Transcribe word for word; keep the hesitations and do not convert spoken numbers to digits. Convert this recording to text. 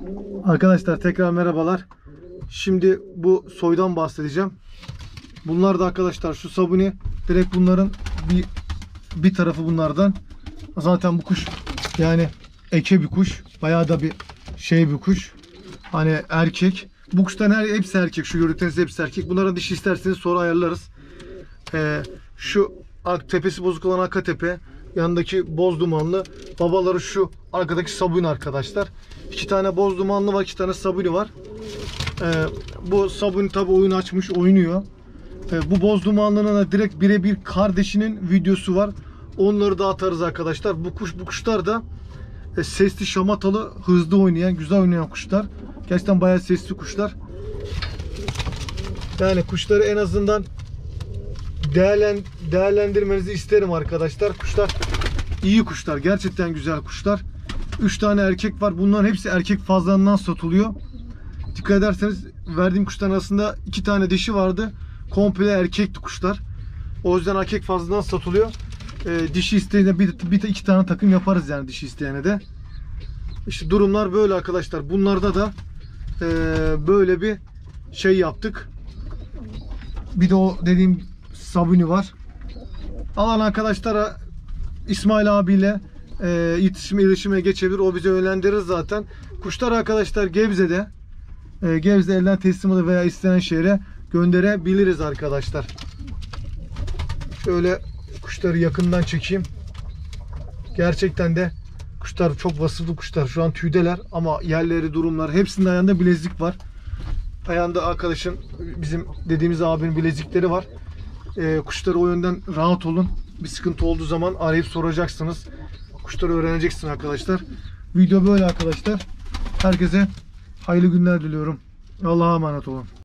Arkadaşlar tekrar merhabalar. Şimdi bu soydan bahsedeceğim. Bunlar da arkadaşlar şu sabuni direkt bunların bir bir tarafı bunlardan. Zaten bu kuş yani eke bir kuş. Bayağı da bir şey bir kuş. Hani erkek. Bu kuşların her hepsi erkek. Şu gördükleriniz hepsi erkek. Bunlara dişi isterseniz sonra ayarlarız. Ee, şu tepesi bozuk olan arka tepe, yanındaki boz dumanlı, babaları şu arkadaki sabuni arkadaşlar. İki tane boz dumanlı var, iki tane sabuni var. Ee, bu sabuni tabi oyun açmış, oynuyor. Ee, bu boz dumanlının da direkt birebir kardeşinin videosu var. Onları da atarız arkadaşlar. Bu kuş bu kuşlar da e, sesli, şamatalı, hızlı oynayan, güzel oynayan kuşlar. Gerçekten bayağı sesli kuşlar. Yani kuşları en azından değerlen, değerlendirmenizi isterim arkadaşlar. Kuşlar iyi kuşlar. Gerçekten güzel kuşlar. üç tane erkek var. Bunların hepsi erkek fazlalığından satılıyor. Dikkat ederseniz verdiğim kuşların arasında iki tane dişi vardı. Komple erkekti kuşlar. O yüzden erkek fazladan satılıyor. Ee, dişi isteyene bir, bir iki tane takım yaparız yani dişi isteyene de. İşte durumlar böyle arkadaşlar. Bunlarda da e, böyle bir şey yaptık. Bir de o dediğim sabuni var. Alan arkadaşlara İsmail abiyle e, iletişime, iletişime geçebilir. O bize yönlendirir zaten. Kuşlar arkadaşlar Gebze'de e, Gebze elden teslim alır veya istenen şehre gönderebiliriz arkadaşlar. Şöyle kuşları yakından çekeyim. Gerçekten de kuşlar çok vasıflı kuşlar. Şu an tüydeler ama yerleri, durumlar, hepsinin ayağında bilezik var. Ayağında arkadaşın, bizim dediğimiz abinin bilezikleri var. Ee, kuşları o yönden rahat olun. Bir sıkıntı olduğu zaman arayıp soracaksınız. Kuşları öğreneceksiniz arkadaşlar. Video böyle arkadaşlar. Herkese hayırlı günler diliyorum. Allah'a emanet olun.